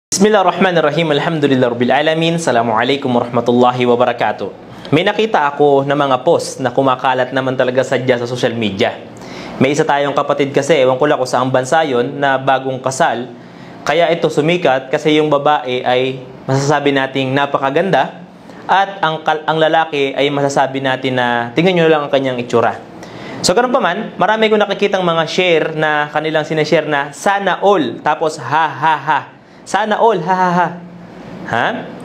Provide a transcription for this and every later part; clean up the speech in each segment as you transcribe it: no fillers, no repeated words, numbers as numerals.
Bismillahirrahmanirrahim. Alhamdulillahirabbil alamin. Assalamualaikum warahmatullahi wabarakatuh. May nakita ako na mga post na kumakalat naman talaga sadya sa social media. May isa tayong kapatid kasi, ewan ko lang kung saang bansa yun, na bagong kasal. Kaya ito sumikat kasi yung babae ay masasabi nating napakaganda at ang lalaki ay masasabi natin na tingnan nyo lang ang kanyang itsura. So ganun pa man, marami ko nakikitang mga share na kanilang sinashare na sana all, tapos ha ha ha. Sana all, ha ha ha. Ha?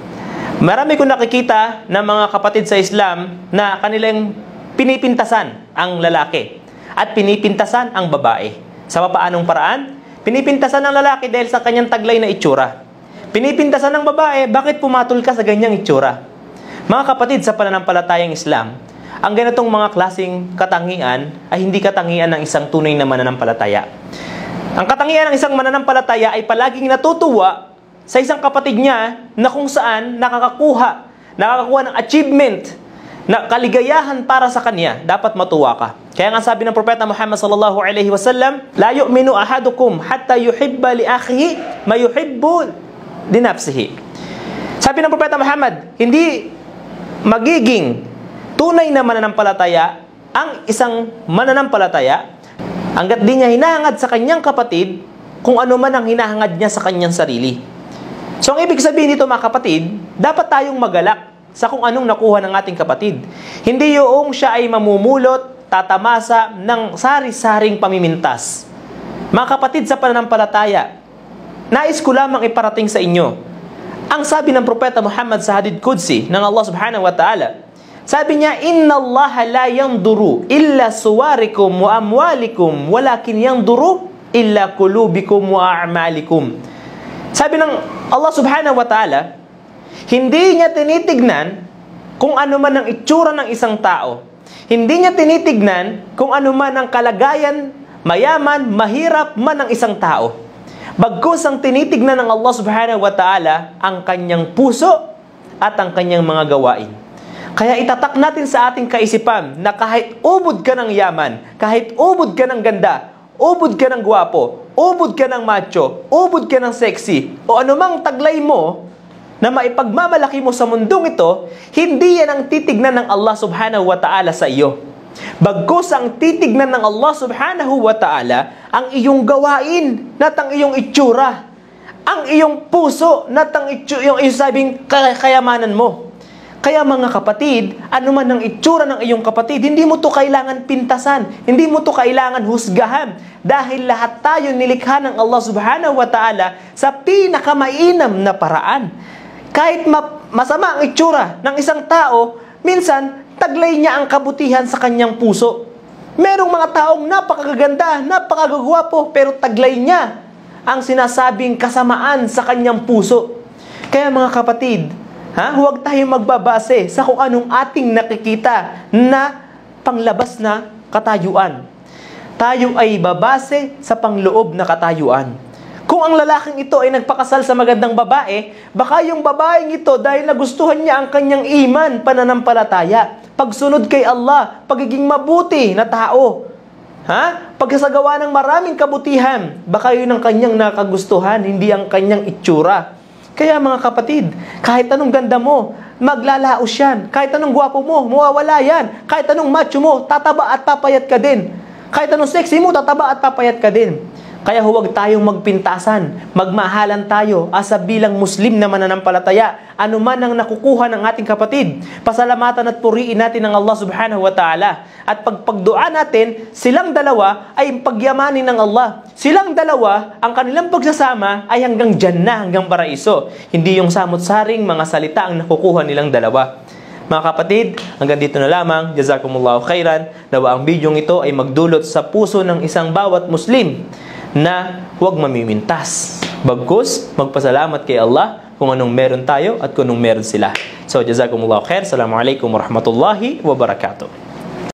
Marami ko nakikita na mga kapatid sa Islam na kanilang pinipintasan ang lalaki at pinipintasan ang babae. Sa paanong paraan? Pinipintasan ng lalaki dahil sa kanyang taglay na itsura. Pinipintasan ng babae, bakit pumatol ka sa ganyang itsura? Mga kapatid sa pananampalatayang Islam, ang ganitong mga klaseng katangian ay hindi katangian ng isang tunay na mananampalataya. Ang katangian ng isang mananampalataya ay palaging natutuwa sa isang kapatid niya na kung saan nakakakuha ng achievement, na kaligayahan para sa kanya, dapat matuwa ka. Kaya nga sabi ng Propeta Muhammad sallallahu alaihi wasallam, la yu'minu ahadukum hatta yuhibba li akhihi ma yuhibbu li nafsihi. Sabi ng Propeta Muhammad, hindi magiging tunay na mananampalataya ang isang mananampalataya hanggat di niya hinahangad sa kanyang kapatid kung ano man ang hinahangad niya sa kanyang sarili. So ang ibig sabihin dito mga kapatid, dapat tayong magalak sa kung anong nakuha ng ating kapatid. Hindi yung siya ay mamumulot, tatamasa ng sari-saring pamimintas. Mga kapatid sa pananampalataya, nais ko lamang iparating sa inyo ang sabi ng Propeta Muhammad sa Hadith Qudsi ng Allah subhanahu wa ta'ala. Sabi niya, Inna Allah la yanduru illa suwarikum wa amwalikum walakin yanduru illa kulubikum wa a'malikum. Sabi ng Allah subhanahu wa ta'ala, hindi niya tinitignan kung ano man ang itsura ng isang tao. Hindi niya tinitignan kung ano man ang kalagayan, mayaman, mahirap man ng isang tao. Bagkus ang tinitignan ng Allah subhanahu wa ta'ala ang kanyang puso at ang kanyang mga gawain. Kaya itatak natin sa ating kaisipan na kahit ubod ka ng yaman, kahit ubod ka ng ganda, ubod ka ng gwapo, ubod ka ng macho, ubod ka ng sexy, o anumang taglay mo na maipagmamalaki mo sa mundong ito, hindi yan ang titignan ng Allah subhanahu wa ta'ala sa iyo. Bagkus ang titignan ng Allah subhanahu wa ta'ala ang iyong gawain at ang iyong itsura, ang iyong puso at ang iyong sabing kayamanan mo. Kaya mga kapatid, ano man ang itsura ng iyong kapatid, hindi mo to kailangan pintasan, hindi mo to kailangan husgahan, dahil lahat tayo nilikha ng Allah subhanahu wa ta'ala sa pinakamainam na paraan. Kahit masama ang itsura ng isang tao, minsan taglay niya ang kabutihan sa kanyang puso. Merong mga taong napakaganda, napakagwapo, pero taglay niya ang sinasabing kasamaan sa kanyang puso. Kaya mga kapatid, huwag tayong magbabase sa kung anong ating nakikita na panglabas na katayuan. Tayo ay babase sa pangloob na katayuan. Kung ang lalaking ito ay nagpakasal sa magandang babae, baka yung babaeng ito dahil nagustuhan niya ang kanyang iman, pananampalataya, pagsunod kay Allah, pagiging mabuti na tao, pagkasagawa ng maraming kabutihan, baka yun ang kanyang nakagustuhan, hindi ang kanyang itsura. Kaya mga kapatid, kahit anong ganda mo, maglalaos yan. Kahit anong gwapo mo, mawawala yan. Kahit anong macho mo, tataba at papayat ka din. Kahit anong sexy mo, tataba at papayat ka din. Kaya huwag tayong magpintasan, magmahalan tayo asa bilang Muslim na mananampalataya. Ano man ang nakukuha ng ating kapatid, pasalamatan at puriin natin ng Allah subhanahu wa ta'ala. At pagdua natin, silang dalawa ay pagyamanin ng Allah. Silang dalawa, ang kanilang pagsasama ay hanggang Jannah, hanggang paraiso. Hindi yung samot-saring mga salita ang nakukuha nilang dalawa. Mga kapatid, hanggang dito na lamang. Jazakumullahu khairan. Nawa ang bidyong ito ay magdulot sa puso ng isang bawat Muslim na huwag mamimintas. Bagkus, magpasalamat kay Allah kung anong meron tayo at kung anong meron sila. So, jazakumullahu khair. Assalamualaikum warahmatullahi wabarakatuh.